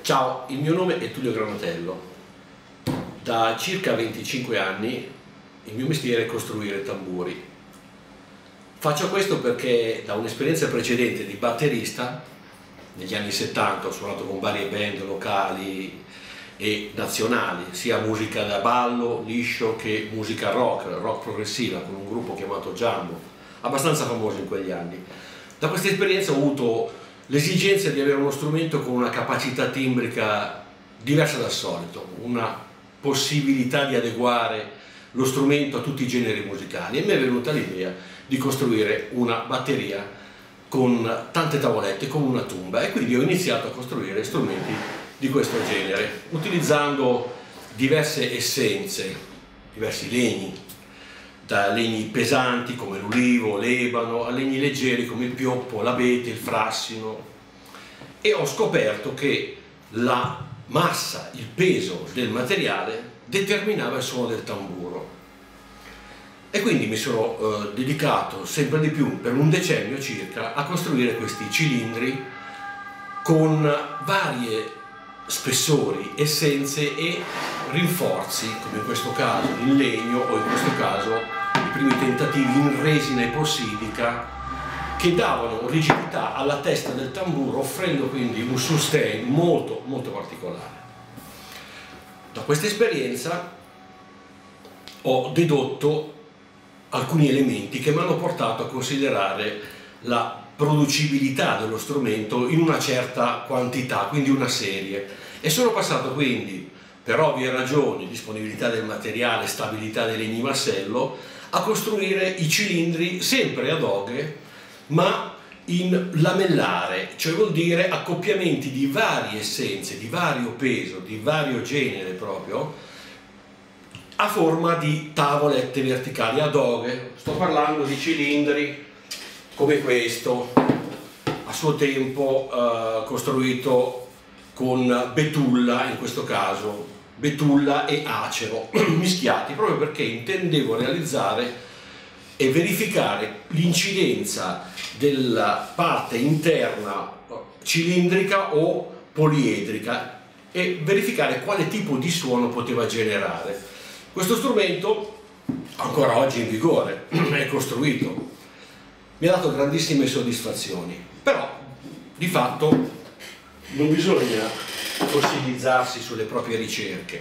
Ciao, il mio nome è Tullio Granatello. Da circa 25 anni il mio mestiere è costruire tamburi. Faccio questo perché da un'esperienza precedente di batterista, negli anni 70 ho suonato con varie band locali e nazionali, sia musica da ballo, liscio, che musica rock progressiva, con un gruppo chiamato Jumbo, abbastanza famoso in quegli anni. Da questa esperienza ho avuto l'esigenza di avere uno strumento con una capacità timbrica diversa dal solito, una possibilità di adeguare lo strumento a tutti i generi musicali, e mi è venuta l'idea di costruire una batteria con tante tavolette, con una tumba, e quindi ho iniziato a costruire strumenti di questo genere, utilizzando diverse essenze, diversi legni, da legni pesanti come l'ulivo, l'ebano, a legni leggeri come il pioppo, l'abete, il frassino, e ho scoperto che la massa, il peso del materiale determinava il suono del tamburo, e quindi mi sono dedicato sempre di più, per un decennio circa, a costruire questi cilindri con varie spessori, essenze e rinforzi, come in questo caso in legno, o in questo caso i primi tentativi in resina epossidica, che davano rigidità alla testa del tamburo, offrendo quindi un sustain molto particolare. Da questa esperienza ho dedotto alcuni elementi che mi hanno portato a considerare la producibilità dello strumento in una certa quantità, quindi una serie, e sono passato quindi, per ovvie ragioni, disponibilità del materiale, stabilità dei legni massello, a costruire i cilindri sempre a doghe, ma in lamellare, cioè vuol dire accoppiamenti di varie essenze, di vario peso, di vario genere proprio, a forma di tavolette verticali a doghe. Sto parlando di cilindri come questo, a suo tempo costruito con betulla, in questo caso betulla e acero mischiati, proprio perché intendevo realizzare e verificare l'incidenza della parte interna cilindrica o poliedrica e verificare quale tipo di suono poteva generare. Questo strumento, ancora oggi in vigore, è costruito, mi ha dato grandissime soddisfazioni, però di fatto non bisogna fossilizzarsi sulle proprie ricerche.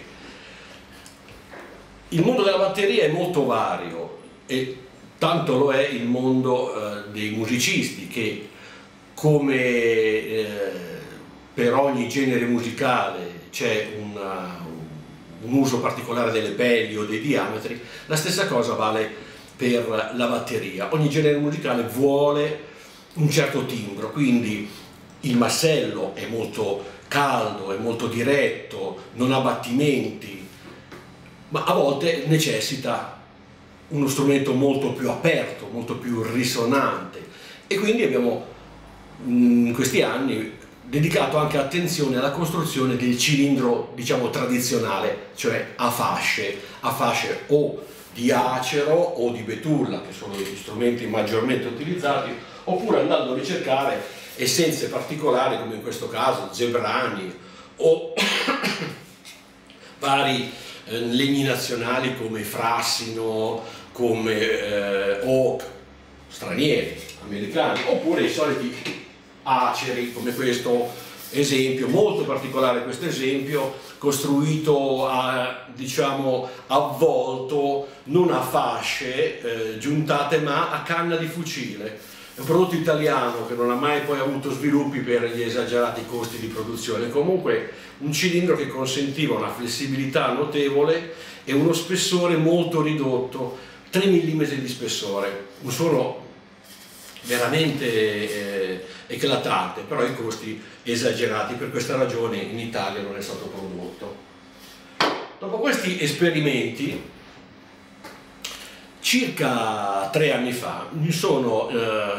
Il mondo della batteria è molto vario, e tanto lo è il mondo dei musicisti, che come per ogni genere musicale c'è un uso particolare delle pelli o dei diametri, la stessa cosa vale per la batteria. Ogni genere musicale vuole un certo timbro, quindi il massello è molto caldo, è molto diretto, non ha battimenti, ma a volte necessita uno strumento molto più aperto, molto più risonante, e quindi abbiamo in questi anni dedicato anche attenzione alla costruzione del cilindro, diciamo, tradizionale, cioè a fasce o di acero o di betulla, che sono gli strumenti maggiormente utilizzati, oppure andando a ricercare essenze particolari, come in questo caso zebrani o vari legni nazionali come frassino, come oak, stranieri, americani, oppure i soliti aceri, come questo esempio, molto particolare questo esempio, costruito diciamo avvolto, non a fasce giuntate, ma a canna di fucile. È un prodotto italiano che non ha mai poi avuto sviluppi per gli esagerati costi di produzione. Comunque un cilindro che consentiva una flessibilità notevole e uno spessore molto ridotto, 3 mm di spessore, un suono veramente eclatante, però i costi esagerati. Per questa ragione in Italia non è stato prodotto. Dopo questi esperimenti, circa 3 anni fa, mi sono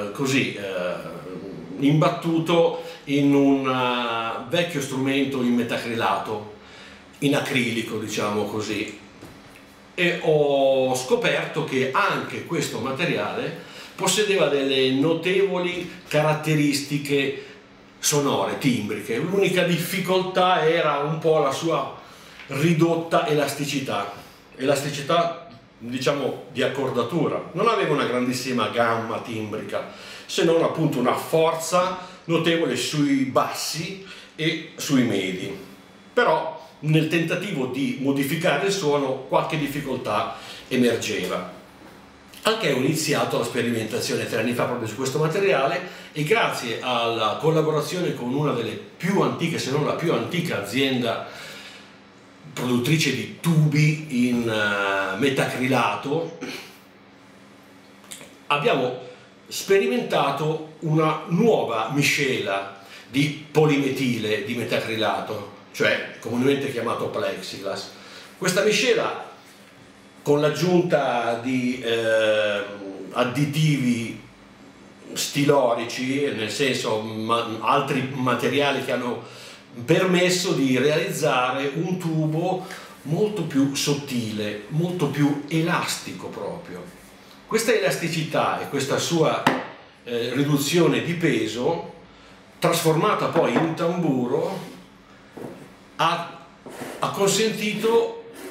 imbattuto in un vecchio strumento in metacrilato, in acrilico, diciamo così, e ho scoperto che anche questo materiale possedeva delle notevoli caratteristiche sonore, timbriche. L'unica difficoltà era un po' la sua ridotta elasticità, diciamo di accordatura. Non aveva una grandissima gamma timbrica, se non appunto una forza notevole sui bassi e sui medi. Però nel tentativo di modificare il suono qualche difficoltà emergeva. Anche ho iniziato la sperimentazione 3 anni fa proprio su questo materiale, e grazie alla collaborazione con una delle più antiche, se non la più antica azienda produttrice di tubi in metacrilato, abbiamo sperimentato una nuova miscela di polimetile di metacrilato, cioè comunemente chiamato plexiglass. Questa miscela, con l'aggiunta di additivi stilorici, nel senso altri materiali che hanno permesso di realizzare un tubo molto più sottile, molto più elastico proprio. Questa elasticità e questa sua riduzione di peso, trasformata poi in tamburo, ha consentito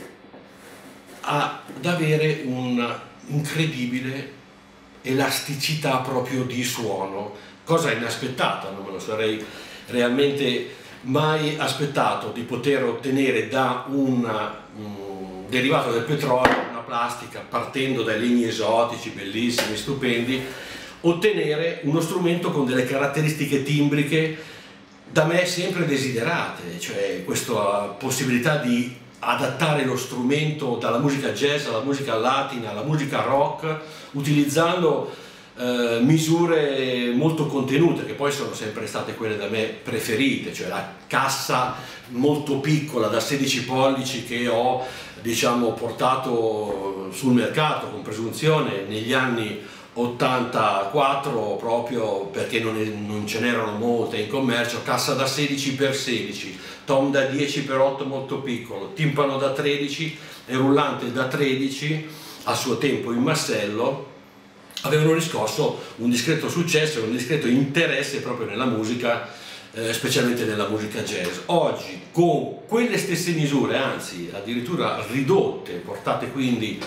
ad avere un'incredibile elasticità proprio di suono, cosa inaspettata, non me lo sarei realmente mai aspettato di poter ottenere da un derivato del petrolio, una plastica, partendo dai legni esotici bellissimi, stupendi, ottenere uno strumento con delle caratteristiche timbriche da me sempre desiderate, cioè questa possibilità di adattare lo strumento dalla musica jazz alla musica latina, alla musica rock, utilizzando misure molto contenute, che poi sono sempre state quelle da me preferite, cioè la cassa molto piccola da 16 pollici che ho, diciamo, portato sul mercato con presunzione negli anni 84, proprio perché non ce n'erano molte in commercio. Cassa da 16x16, tom da 10x8 molto piccolo, timpano da 13 e rullante da 13, a suo tempo in massello, avevano riscosso un discreto successo e un discreto interesse proprio nella musica, specialmente nella musica jazz. Oggi, con quelle stesse misure, anzi addirittura ridotte, portate quindi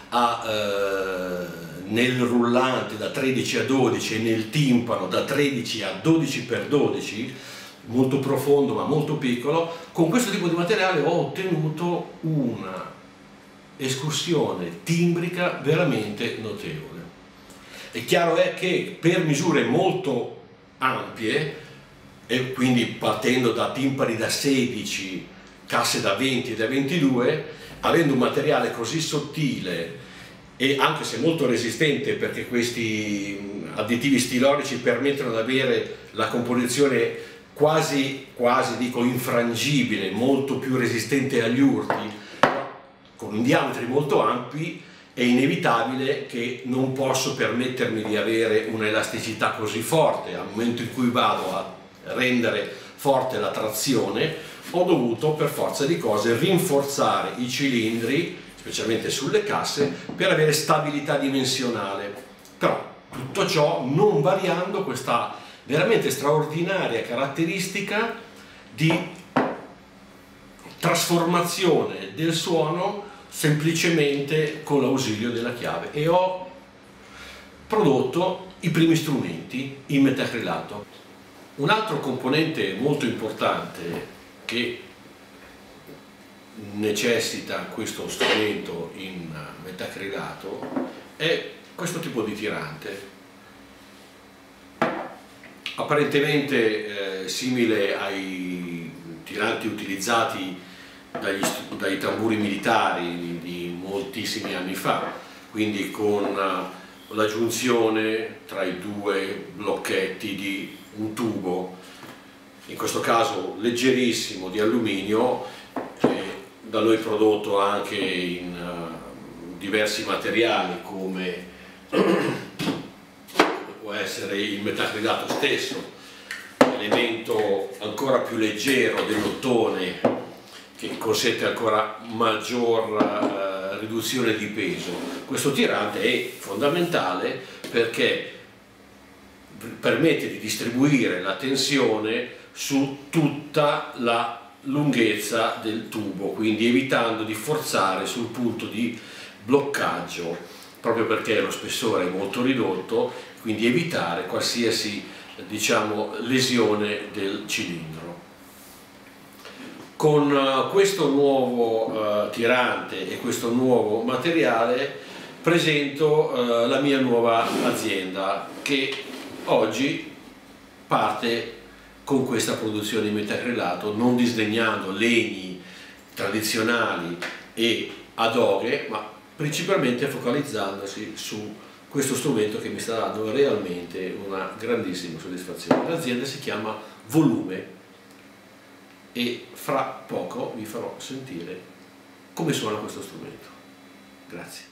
nel rullante da 13 a 12 e nel timpano da 13 a 12x12, molto profondo ma molto piccolo, con questo tipo di materiale ho ottenuto una escursione timbrica veramente notevole. È chiaro è che per misure molto ampie, e quindi partendo da timpani da 16, casse da 20 e da 22, avendo un materiale così sottile e anche se molto resistente, perché questi additivi stilorici permettono di avere la composizione quasi dico infrangibile, molto più resistente agli urti, con diametri molto ampi, è inevitabile che non posso permettermi di avere un'elasticità così forte. Al momento in cui vado a rendere forte la trazione, ho dovuto per forza di cose rinforzare i cilindri, specialmente sulle casse, per avere stabilità dimensionale. Però tutto ciò non variando questa veramente straordinaria caratteristica di trasformazione del suono semplicemente con l'ausilio della chiave, e ho prodotto i primi strumenti in metacrilato. Un altro componente molto importante che necessita questo strumento in metacrilato è questo tipo di tirante, apparentemente simile ai tiranti utilizzati dai tamburi militari di moltissimi anni fa, quindi con la giunzione tra i due blocchetti di un tubo, in questo caso leggerissimo, di alluminio, da noi prodotto anche in diversi materiali come può essere il metacrilato stesso, elemento ancora più leggero dell'ottone che consente ancora maggior riduzione di peso. Questo tirante è fondamentale perché permette di distribuire la tensione su tutta la lunghezza del tubo, quindi evitando di forzare sul punto di bloccaggio, proprio perché lo spessore è molto ridotto, quindi evitare qualsiasi, diciamo, lesione del cilindro. Con questo nuovo tirante e questo nuovo materiale presento la mia nuova azienda, che oggi parte con questa produzione di metacrilato, non disdegnando legni tradizionali e adoghe, ma principalmente focalizzandosi su questo strumento che mi sta dando realmente una grandissima soddisfazione. L'azienda si chiama Volume e fra poco vi farò sentire come suona questo strumento. Grazie.